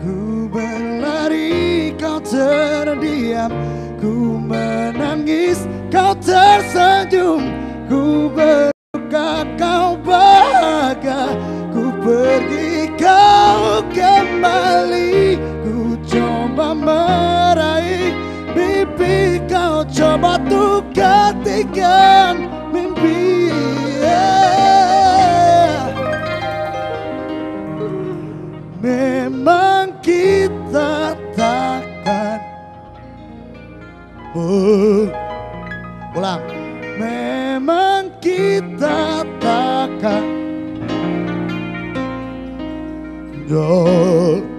Ku berlari, kau terdiam. Ku menangis, kau tersenyum. Ku berduka, kau bahagia. Ku pergi, kau kembali. Ku coba meraih mimpi, kau coba untuk gantikan mimpi. Memang kita takkan ulang. Memang kita takkan